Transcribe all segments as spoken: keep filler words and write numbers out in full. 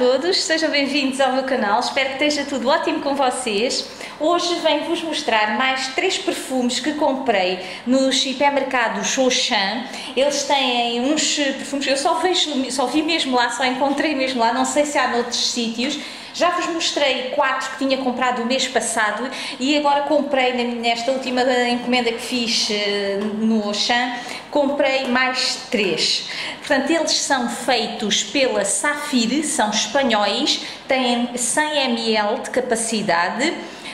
todos, sejam bem-vindos ao meu canal, espero que esteja tudo ótimo com vocês. Hoje venho-vos mostrar mais três perfumes que comprei nos hipermercados Auchan. Eles têm uns perfumes, eu só, vejo, só vi mesmo lá, só encontrei mesmo lá, não sei se há noutros sítios. Já vos mostrei quatro que tinha comprado o mês passado e agora comprei nesta última encomenda que fiz no Auchan, comprei mais três. Portanto, eles são feitos pela Saphir, são espanhóis, têm cem mililitros de capacidade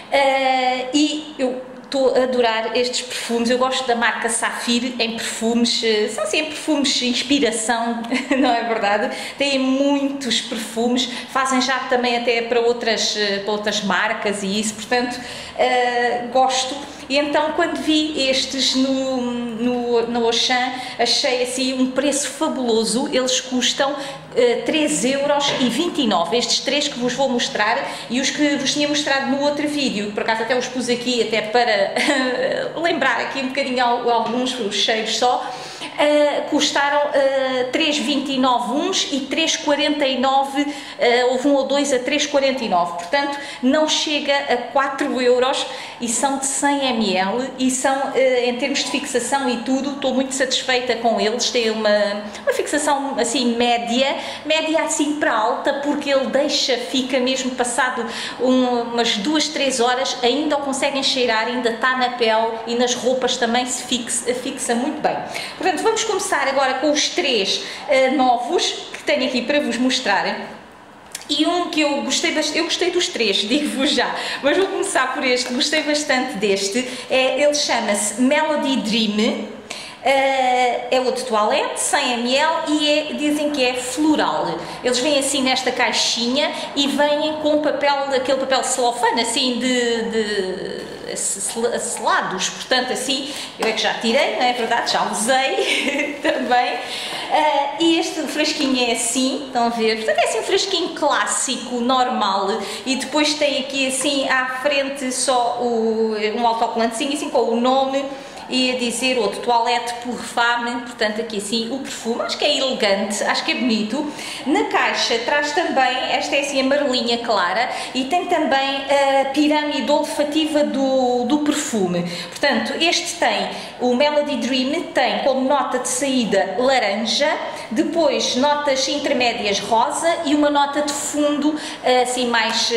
uh, e eu estou a adorar estes perfumes. Eu gosto da marca Saphir em perfumes, são assim perfumes de inspiração, não é verdade? Têm muitos perfumes, fazem já também até para outras, para outras marcas e isso, portanto, uh, gosto. E então, quando vi estes no, no, no Auchan, achei assim um preço fabuloso. Eles custam uh, três euros e vinte e nove, estes três que vos vou mostrar e os que vos tinha mostrado no outro vídeo, por acaso até os pus aqui até para lembrar aqui um bocadinho alguns, os cheiros só. Uh, custaram uh, três vinte e nove uns e três quarenta e nove, uh, houve um ou dois a três quarenta e nove, portanto não chega a quatro euros e são de cem mililitros e são, uh, em termos de fixação e tudo, estou muito satisfeita com eles. Têm uma, uma fixação assim média, média assim para alta, porque ele deixa, fica mesmo passado um, umas duas, três horas, ainda o conseguem cheirar, ainda está na pele e nas roupas também se fixa, fixa muito bem. Portanto, vamos começar agora com os três uh, novos que tenho aqui para vos mostrar. E um que eu gostei bastante, eu gostei dos três, digo-vos já, mas vou começar por este, gostei bastante deste. É, ele chama-se Melody Dream. Uh, é o de toalete, cem mililitros, e é, dizem que é floral. Eles vêm assim nesta caixinha e vêm com papel, aquele papel celofane assim de, de selados, portanto assim, eu é que já tirei, não é verdade? Já usei também. Uh, e este frasquinho é assim, estão a ver? Portanto é assim um frasquinho clássico, normal, e depois tem aqui assim à frente só o, um autocolantezinho assim com o nome e a dizer outro toalete por fame, portanto aqui assim o perfume, acho que é elegante, acho que é bonito. Na caixa traz também, esta é assim amarelinha clara, e tem também a pirâmide olfativa do, do perfume. Portanto, este tem, o Melody Dream tem como nota de saída laranja, depois notas intermédias rosa e uma nota de fundo assim mais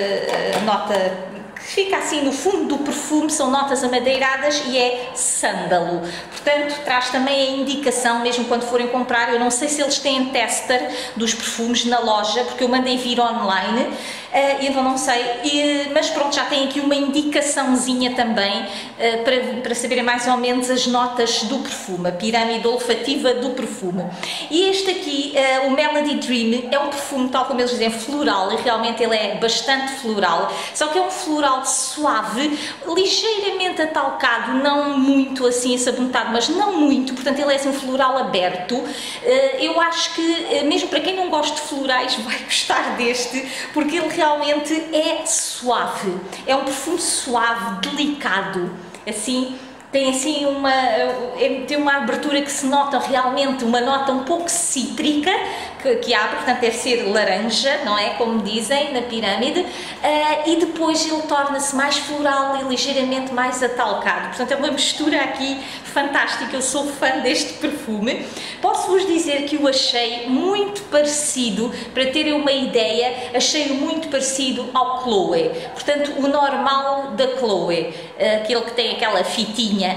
uh, nota que fica assim no fundo do perfume, são notas amadeiradas e é sândalo. Portanto, traz também a indicação, mesmo quando forem comprar, eu não sei se eles têm tester dos perfumes na loja, porque eu mandei vir online, uh, então não sei, e, mas pronto, já tem aqui uma indicaçãozinha também, uh, para, para saberem mais ou menos as notas do perfume, a pirâmide olfativa do perfume. E este aqui, uh, o Melody Dream, é um perfume, tal como eles dizem, floral, e realmente ele é bastante floral, só que é um floral suave, ligeiramente atalcado, não muito assim sabonetado, mas não muito, portanto ele é assim um floral aberto. Eu acho que mesmo para quem não gosta de florais vai gostar deste, porque ele realmente é suave, é um perfume suave, delicado, assim, tem assim uma, tem uma abertura que se nota realmente, uma nota um pouco cítrica, que, que abre, portanto deve ser laranja, não é? Como dizem na pirâmide, uh, e depois ele torna-se mais floral e ligeiramente mais atalcado. Portanto é uma mistura aqui fantástica, eu sou fã deste perfume. Posso-vos dizer que o achei muito parecido, para terem uma ideia, achei-o muito parecido ao Chloé, portanto o normal da Chloé, aquele que tem aquela fitinha,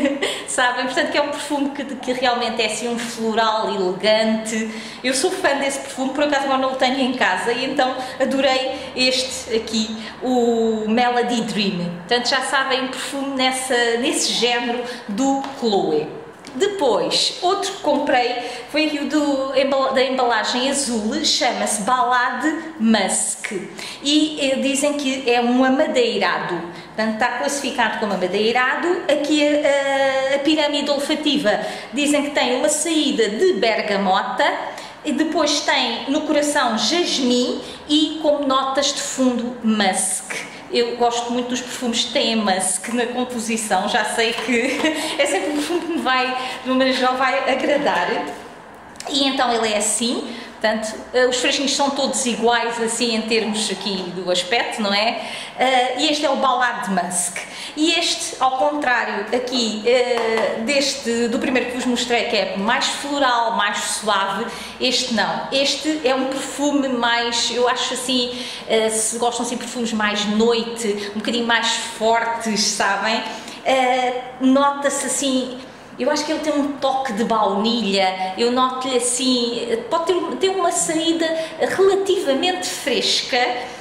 sabem? Portanto que é um perfume que, que realmente é assim um floral elegante. Eu sou fã desse perfume, por acaso agora não o tenho em casa e então adorei este aqui, o Melody Dream. Portanto já sabem, um perfume nessa, nesse género do Chloé. Depois, outro que comprei foi o do, da embalagem azul, chama-se Ballade Musk e eh, dizem que é um amadeirado, portanto está classificado como amadeirado. Aqui a, a pirâmide olfativa dizem que tem uma saída de bergamota e depois tem no coração jasmim e como notas de fundo musk. Eu gosto muito dos perfumes que têm musk na composição, já sei que é sempre um perfume que me vai, de uma maneira geral, vai agradar. E então ele é assim, Portanto, uh, os frasquinhos são todos iguais, assim, em termos aqui do aspecto, não é? Uh, e este é o Ballade Musk. E este, ao contrário aqui uh, deste, do primeiro que vos mostrei, que é mais floral, mais suave, este não. Este é um perfume mais, eu acho assim, uh, se gostam assim de perfumes mais noite, um bocadinho mais fortes, sabem? Uh, nota-se assim, eu acho que ele tem um toque de baunilha, eu noto-lhe assim, pode ter, ter uma saída relativamente fresca,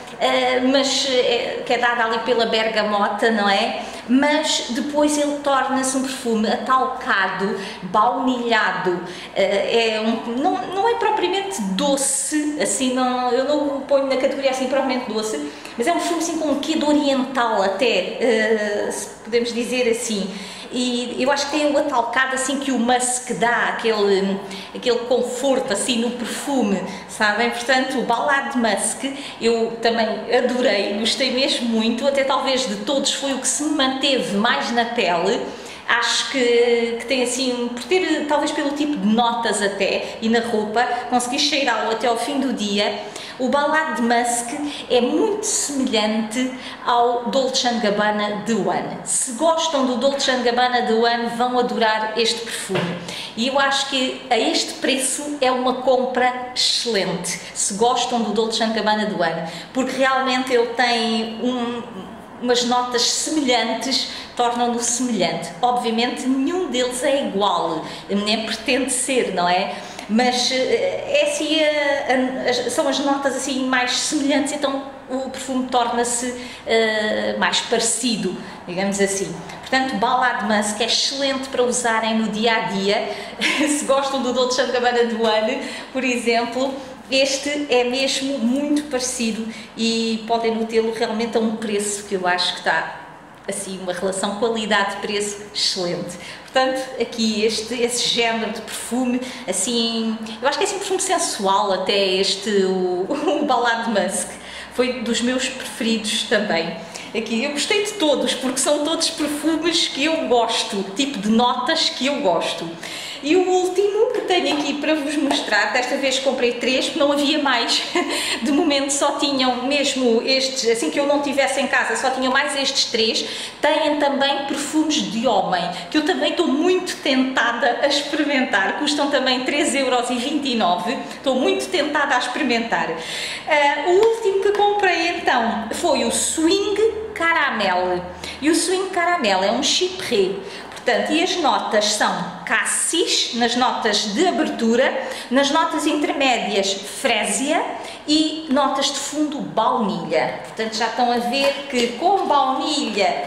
uh, mas uh, que é dada ali pela bergamota, não é? Mas depois ele torna-se um perfume atalcado, baunilhado, uh, é um, não, não é propriamente doce, assim, não, eu não o ponho na categoria assim propriamente doce, mas é um perfume assim com um quê de oriental até, uh, se podemos dizer assim. E eu acho que tem o atalcado assim que o musk dá, aquele, aquele conforto assim no perfume, sabem? Portanto, o Ballade Musk eu também adorei, gostei mesmo muito, até talvez de todos foi o que se me manteve mais na pele. Acho que, que tem assim, por ter, talvez pelo tipo de notas até, e na roupa, consegui cheirá-lo até ao fim do dia. O Ballade Musk é muito semelhante ao Dolce and Gabbana The One. Se gostam do Dolce and Gabbana The One, vão adorar este perfume. E eu acho que a este preço é uma compra excelente, se gostam do Dolce and Gabbana The One, porque realmente ele tem um... umas notas semelhantes, tornam-no semelhante. Obviamente nenhum deles é igual, nem pretende ser, não é? Mas é assim, a, a, são as notas assim mais semelhantes, então o perfume torna-se uh, mais parecido, digamos assim. Portanto, Ballade Musk é excelente para usarem no dia-a-dia. Se gostam do Dolce and Gabbana The One, por exemplo, este é mesmo muito parecido e podem tê-lo realmente a um preço que eu acho que está assim, uma relação qualidade-preço excelente. Portanto, aqui este, esse género de perfume, assim, eu acho que é assim um perfume sensual até este, o, o Ballade Musk, foi dos meus preferidos também. Aqui, eu gostei de todos, porque são todos perfumes que eu gosto, tipo de notas que eu gosto. E o último que tenho aqui para vos mostrar, desta vez comprei três, porque não havia mais, de momento só tinham mesmo estes, assim que eu não tivesse em casa, só tinham mais estes três. Têm também perfumes de homem, que eu também estou muito tentada a experimentar, custam também três euros e vinte e nove, estou muito tentada a experimentar. Uh, o último que comprei então foi o Swing Caramel, e o Swing Caramel é um chypre. Portanto, e as notas são cassis, nas notas de abertura, nas notas intermédias frésia e notas de fundo baunilha. Portanto, já estão a ver que com baunilha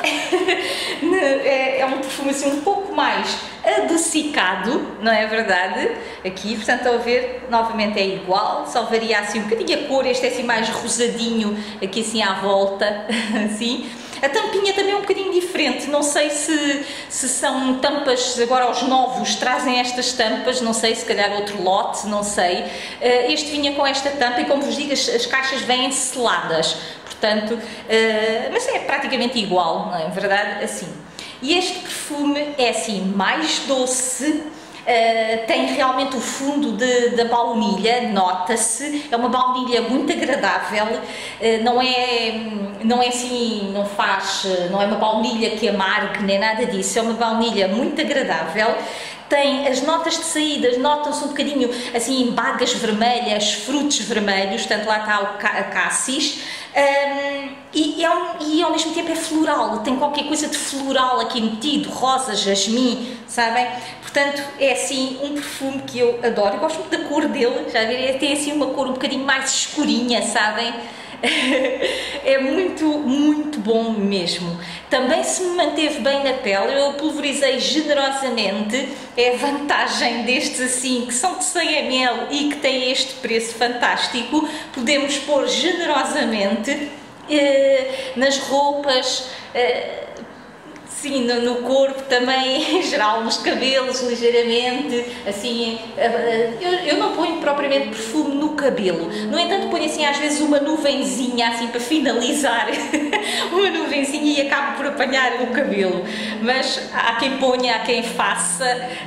é um perfume assim um pouco mais adocicado, não é verdade? Aqui, portanto, estão a ver, novamente é igual, só varia assim um bocadinho a cor, este é assim mais rosadinho, aqui assim à volta, assim. A tampinha também é um bocadinho diferente, não sei se, se são tampas, agora os novos trazem estas tampas, não sei, se calhar outro lote, não sei. Este vinha com esta tampa e, como vos digo, as, as caixas vêm seladas, portanto, mas é praticamente igual, não é verdade? Assim. E este perfume é assim, mais doce. Uh, tem realmente o fundo de, da baunilha, nota-se, é uma baunilha muito agradável, uh, não é, não é assim, não faz, não é uma baunilha que amargue nem nada disso, é uma baunilha muito agradável. Tem as notas de saída, notam-se um bocadinho assim, bagas vermelhas, frutos vermelhos, portanto lá está o ca cassis, um, e, é um, e ao mesmo tempo é floral, tem qualquer coisa de floral aqui metido, rosa, jasmim, sabem? Portanto, é assim um perfume que eu adoro, eu gosto muito da cor dele, já viram? Tem assim uma cor um bocadinho mais escurinha, sabem? É muito, muito bom mesmo. Também se me manteve bem na pele, eu pulverizei generosamente, é a vantagem destes assim, que são de cem mililitros e que têm este preço fantástico, podemos pôr generosamente eh, nas roupas, eh, sim, no, no corpo também, em geral, nos cabelos, ligeiramente, assim, eu, eu não ponho propriamente perfume no cabelo, no entanto ponho assim às vezes uma nuvenzinha, assim, para finalizar, uma nuvenzinha e acabo por apanhar o cabelo, mas há quem ponha, há quem faça,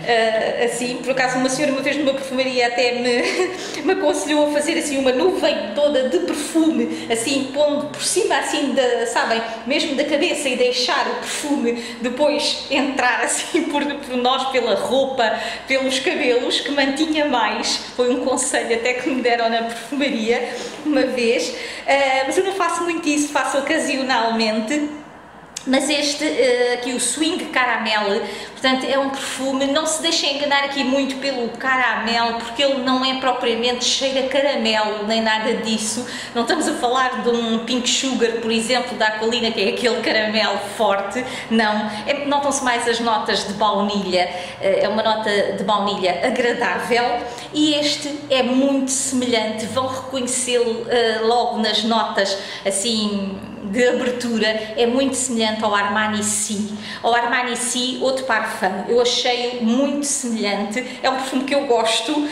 assim, por acaso uma senhora uma vez numa perfumaria até me, me aconselhou a fazer assim uma nuvem toda de perfume, assim, pondo por cima, assim, da, sabem, mesmo da cabeça e deixar o perfume depois entrar assim por, por nós, pela roupa, pelos cabelos, que mantinha mais. Foi um conselho até que me deram na perfumaria uma vez, uh, mas eu não faço muito isso, faço ocasionalmente. Mas este uh, aqui, o Swing Caramel, portanto é um perfume, não se deixem enganar aqui muito pelo caramelo, porque ele não é propriamente cheiro a caramelo, nem nada disso. Não estamos a falar de um Pink Sugar, por exemplo, da Aqualina, que é aquele caramelo forte, não. É, notam-se mais as notas de baunilha, uh, é uma nota de baunilha agradável, e este é muito semelhante, vão reconhecê-lo uh, logo nas notas, assim, de abertura, é muito semelhante ao Armani Si. Ao Armani Si, outro parfum, eu achei muito semelhante, é um perfume que eu gosto, uh,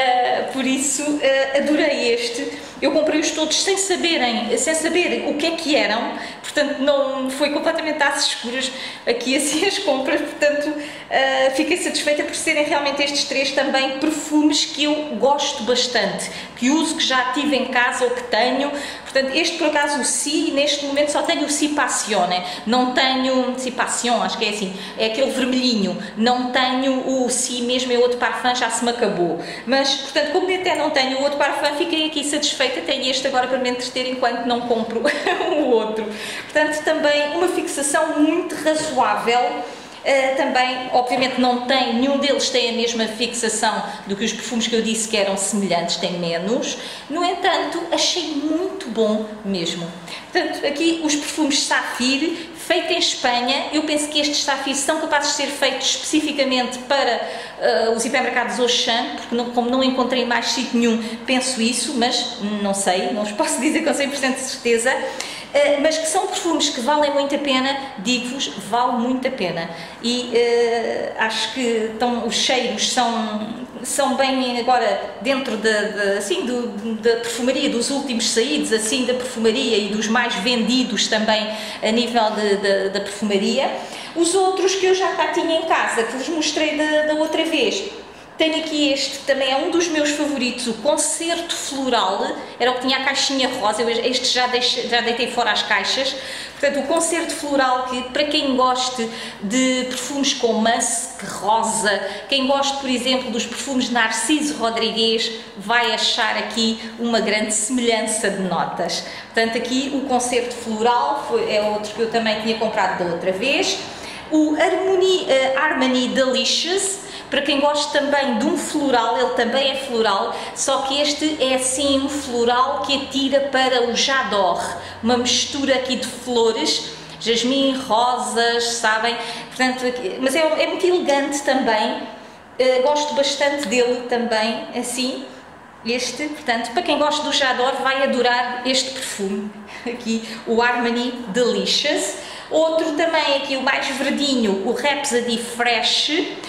por isso uh, adorei este. Eu comprei-os todos sem saberem, sem saber o que é que eram, portanto não foi completamente às escuras aqui assim as compras, portanto uh, fiquei satisfeita por serem realmente estes três também perfumes que eu gosto bastante, que uso, que já tive em casa ou que tenho. Portanto, este por acaso o Si, neste momento só tenho o Si Passione, não tenho, Si Passion, acho que é assim, é aquele vermelhinho, não tenho o Si mesmo, é outro parfum, já se me acabou. Mas, portanto, como até não tenho o outro parfum, fiquei aqui satisfeita, tenho este agora para me entreter enquanto não compro o outro. Portanto, também uma fixação muito razoável. Uh, também, obviamente, não tem, nenhum deles tem a mesma fixação do que os perfumes que eu disse que eram semelhantes, tem menos. No entanto, achei muito bom mesmo. Portanto, aqui os perfumes Saphir, feito em Espanha. Eu penso que estes Saphir são capazes de ser feitos especificamente para uh, os hipermercados Auchan, porque não, como não encontrei mais sítio nenhum, penso isso, mas não sei, não vos posso dizer com cem por cento de certeza. Uh, mas que são perfumes que valem muito a pena, digo-vos, vale muito a pena. E uh, acho que então, os cheiros são, são bem agora dentro da, da, assim, do, da perfumaria, dos últimos saídos assim da perfumaria e dos mais vendidos também a nível de, de, da perfumaria. Os outros que eu já cá tinha em casa, que vos mostrei da, da outra vez. Tenho aqui este, também é um dos meus favoritos, o Concerto Floral, era o que tinha a caixinha rosa, eu este já, deixe, já deitei fora as caixas. Portanto, o Concerto Floral, que para quem goste de perfumes com musk, rosa, quem goste, por exemplo, dos perfumes de Narciso Rodrigues, vai achar aqui uma grande semelhança de notas. Portanto, aqui o Concerto Floral foi, é outro que eu também tinha comprado da outra vez. O Harmony, uh, Armani Delicious, para quem gosta também de um floral, ele também é floral, só que este é assim um floral que atira para o J'adore, uma mistura aqui de flores, jasmim, rosas, sabem? Portanto, mas é, é muito elegante também, uh, gosto bastante dele também, assim, este, portanto, para quem gosta do J'adore vai adorar este perfume, aqui o Armani Delicious. Outro também aqui, o mais verdinho, o Rhapsody Fresh,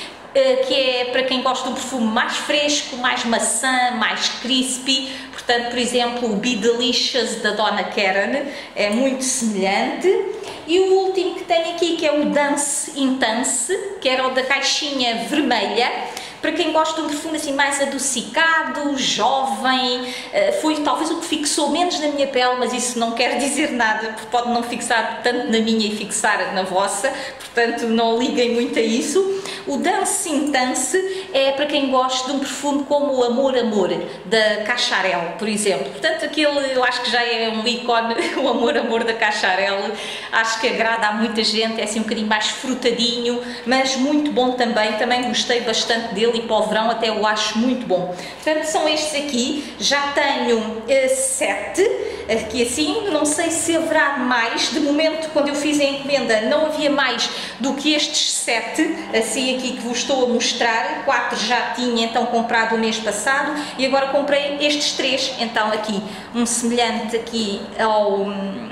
que é para quem gosta de um perfume mais fresco, mais maçã, mais crispy. Portanto, por exemplo, o Be Delicious da Donna Karan é muito semelhante. E o último que tenho aqui, que é o Dance Intense, que era o da caixinha vermelha, para quem gosta de um perfume assim mais adocicado, jovem, foi talvez o que fixou menos na minha pele, mas isso não quer dizer nada, porque pode não fixar tanto na minha e fixar na vossa, portanto não liguem muito a isso. O Dance Intense é para quem gosta de um perfume como o Amor Amor, da Cacharel, por exemplo. Portanto, aquele eu acho que já é um ícone, o Amor Amor da Cacharel, acho que agrada a muita gente, é assim um bocadinho mais frutadinho, mas muito bom também, também gostei bastante dele e para o verão até o acho muito bom. Portanto, são estes aqui, já tenho uh, sete, aqui assim, não sei se haverá mais, de momento quando eu fiz a encomenda não havia mais do que estes sete, assim aqui que vos estou a mostrar, quatro já tinha então comprado o mês passado e agora comprei estes três, então aqui, um semelhante aqui ao...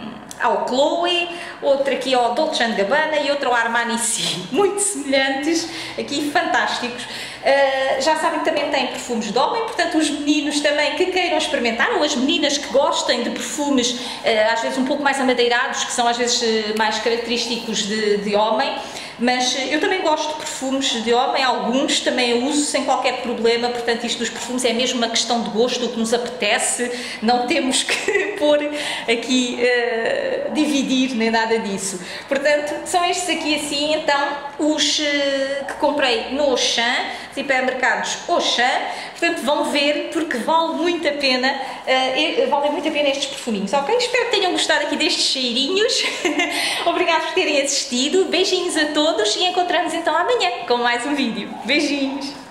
ao Chloe, outro aqui ao Dolce and Gabbana e outro ao Armani C, muito semelhantes, aqui fantásticos. Uh, já sabem que também tem perfumes de homem, portanto os meninos também que queiram experimentar, ou as meninas que gostem de perfumes uh, às vezes um pouco mais amadeirados, que são às vezes uh, mais característicos de, de homem, mas uh, eu também gosto de perfumes de homem, alguns também eu uso sem qualquer problema, portanto isto dos perfumes é mesmo uma questão de gosto, o que nos apetece, não temos que pôr aqui, uh, dividir nem nada disso. Portanto, são estes aqui assim, então, os uh, que comprei no Auchan, hipermercados Auchan, portanto vão ver porque vale muito a pena, uh, vale muito a pena estes perfuminhos, ok? Espero que tenham gostado aqui destes cheirinhos, obrigado por terem assistido, beijinhos a todos e encontramos então amanhã com mais um vídeo, beijinhos!